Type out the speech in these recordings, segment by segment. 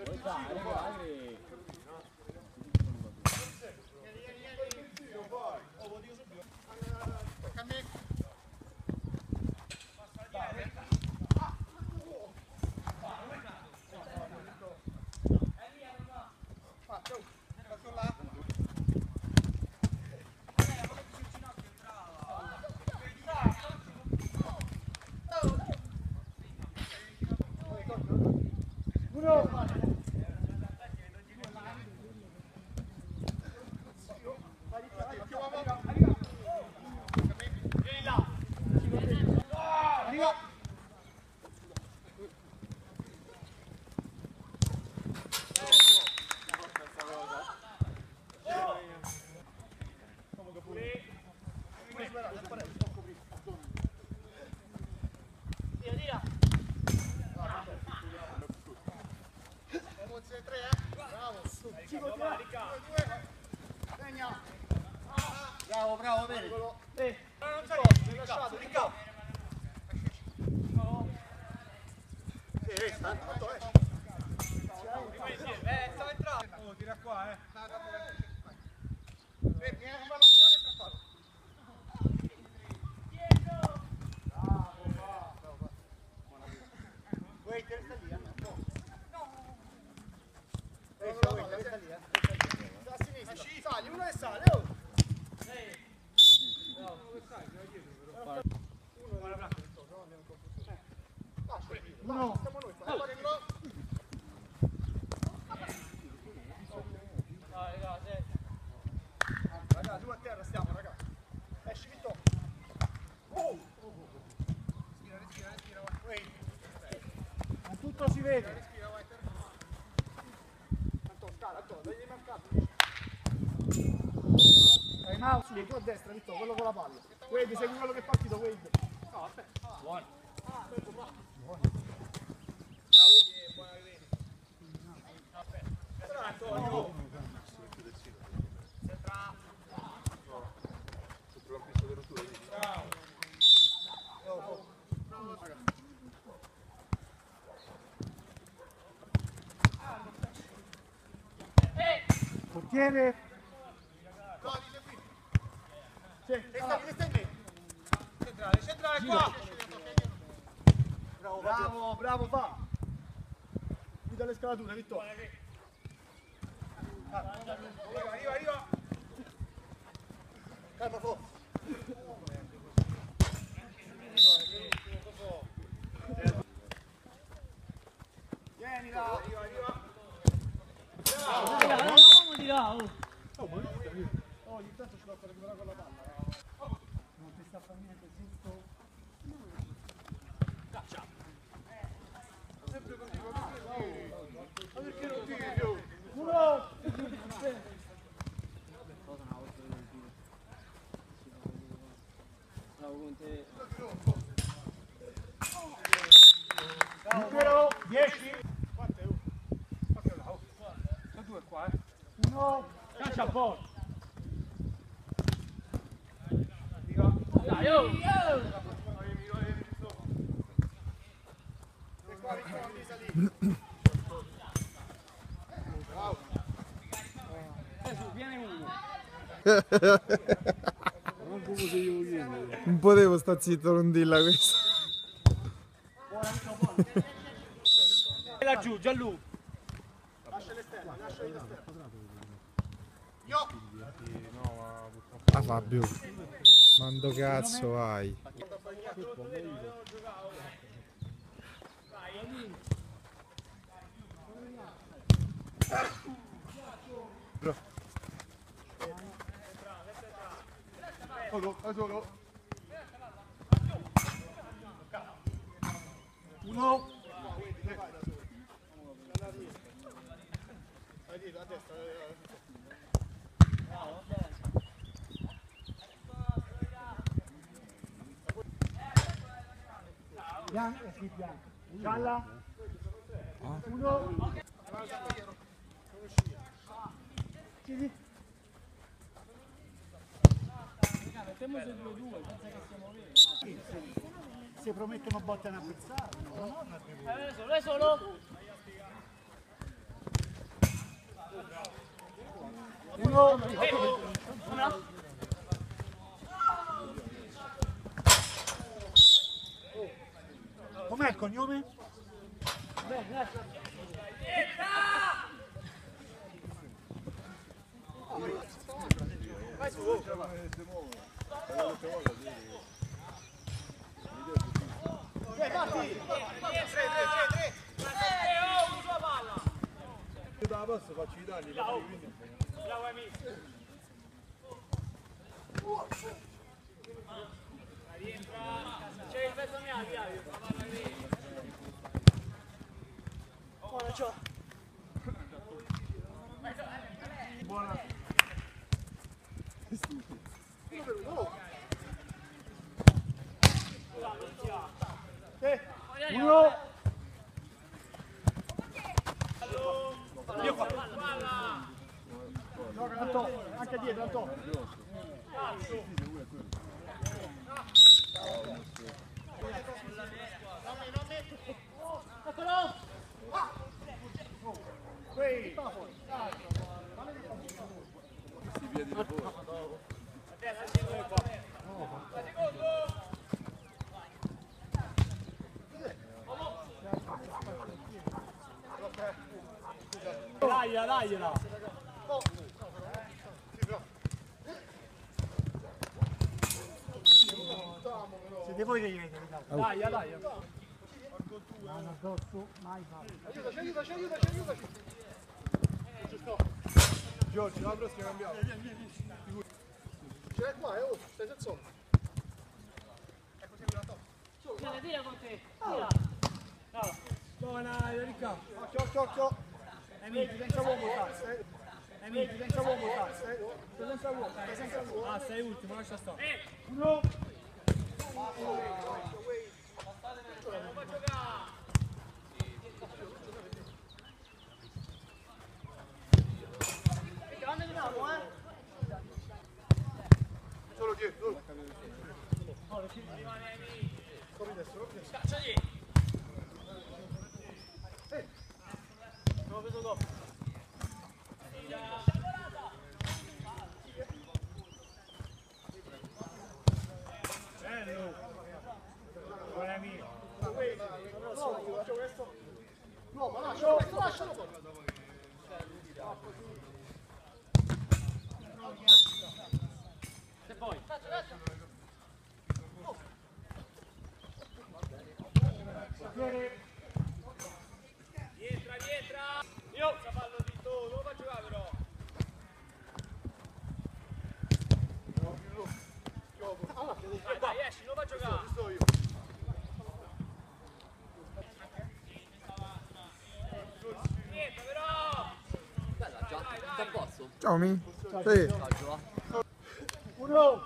Bravo, bravo, bene. Non sei lasciato, di capo. Tanto, stava entrando. Oh, tira qua, Fermi, non va l'unione per farlo. Bravo. Wait, resta lì, resta lì, a sinistra, sali, uno e sale, oh. No, stiamo noi qua. Raga, giù a terra stiamo, raga. Esci, Vitto. Respira, wait. Ma tutto si vede. Respira, vai. Tanto, scala, dagli marcato. Dai, mouse lì, tu a destra, Vitto, quello con la palla. Wade, segui quello che è partito, Wade. No, aspetta. Buono. Bravo. Buona rivedi. Aspetta. Antonio. Centra. Sopra la pista della tua. Bravo. Portiere. No, di qui. Sì, resta in me. Centrale qua. Bravo, va. Mi dà le scalature, Vittorio. Arriva. Calma, forza. Vieni là. Arriva. Andiamo di là, Oh, ogni tanto ci fa recuperare con la palla. Non ti sta a fare niente, giusto? Caccia. Sempre così, ma perché non tiri più? Uno! Bravo con te. Libero, 10. Quanto è? Quanto è là? Sono due qua, 1. Caccia a posto. Dai, oh! Viene uno. Non potevo sta zitto, non dilla questo. E laggiù, Gianlu. Lascia l'esterno, Io. Ah Fabio, quando cazzo vai? Solo. 1. Vai dietro, a destra. Bianco, sì, bianco. Gialla. 1. Sì. Mettiamo su 2-2, pensa che siamo veri. Se promettono botte a un avversario, no? Solo. Uno. Com'è il cognome? Vai su! Parti! 3! Usa la palla! Io da passo faccio i tagli. Bravo amico! Rientra! C'è il pezzo mio, via! La palla lì! Buona, ciao! Buona! Uno! Io qua! Gioca Antonio, anche dietro Antonio! Dagliela! Siete voi che gli vedete? Dai! Mano addosso, mai fatto. Aiutaci! Giorgio, la prossima cambiamo. Ce l'hai qua, stai senza solo. Ecco, segui la top. Tira con te! Tira! Brava! Buona, Enrica! Occhio! Amici, senza uomo, Amici, senza uomo, senza uomo. Ah, sei ultimo, lascia stare. Uno! Solo dietro. Corri adesso. Cacciagli! L'ho preso dopo. Bello! Buon amico! No, ma lascialo! E poi? Rientra! Io! Cavallo di tu, non lo faccio giocare però! Dai, esci, non lo faccio giocare! Sto io. Rientra però! Bella già, tutto a posto? Ciao Mi. Sì. Saggio, va? Uno!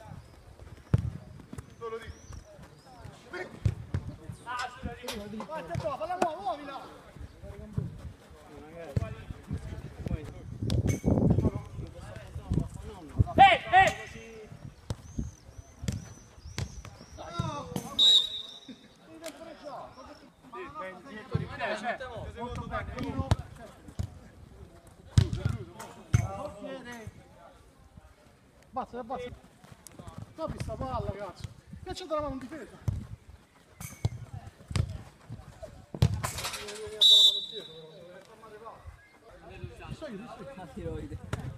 Solo di. Vai, falla muovila! Molto bene, uno. Basta. Topi sta palla, cazzo. Cacciate la mano in difesa. La tiroide.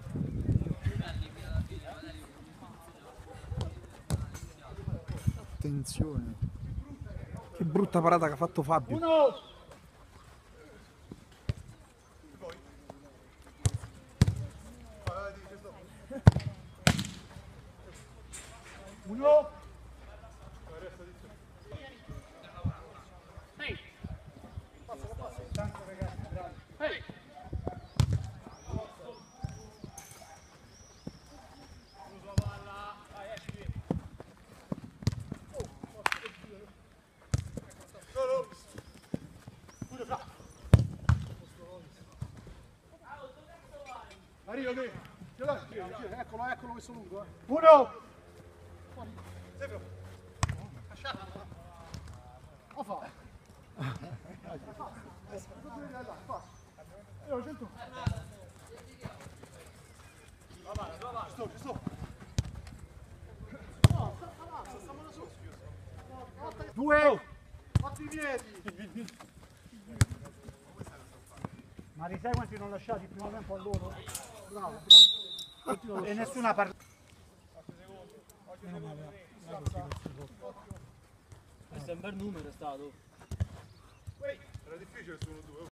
Attenzione. Che brutta parata che ha fatto Fabio. Uno! Uno! Ehi! Passa. Tanto ragazzi, bravi. Ehi! Solo! Pure fra! Arriva te! Gira. Eccolo questo lungo, Uno! Sempre! A fa! Io 100! Due! Fatti i piedi! Ma li sai quanti non lasciati il primo tempo a loro? Bravo, bravo. E nessuna parla. Questo è un bel numero, è stato. Era difficile su 1-2.